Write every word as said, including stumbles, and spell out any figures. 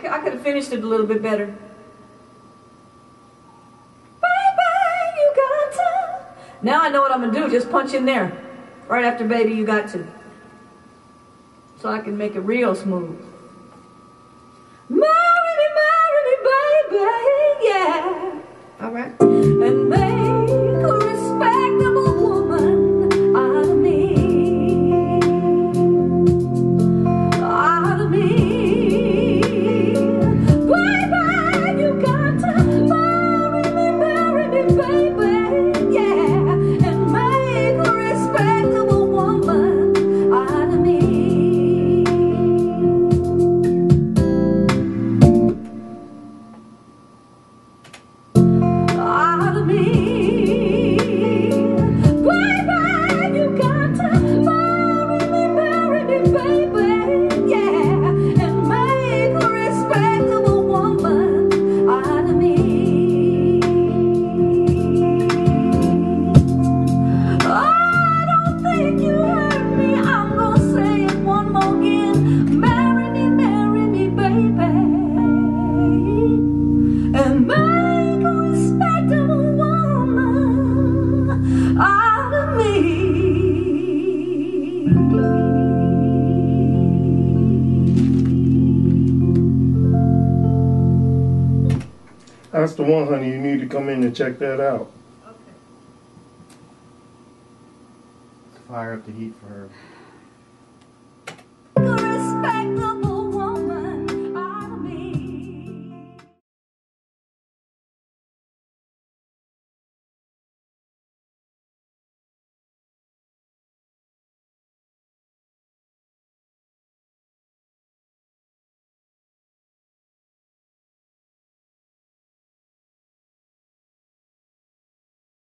I could have finished it a little bit better. Baby, you got to. Now I know what I'm going to do. Just punch in there. Right after baby, you got to. So I can make it real smooth. Marry me, marry me, baby, yeah. All right. And make a respectable woman out of me. Out of me. Baby, you got to marry me, marry me, baby, yeah. And make a respectable woman out of me. Out of me, baby, you got to marry me, marry me, baby, yeah, and make a respectable woman out of me. I don't think you heard me. I'm gonna say it one more again. Marry me, marry me, baby, and make a respectable woman out of me. That's the one, honey. You need to come in and check that out. Okay. Fire up the heat for her.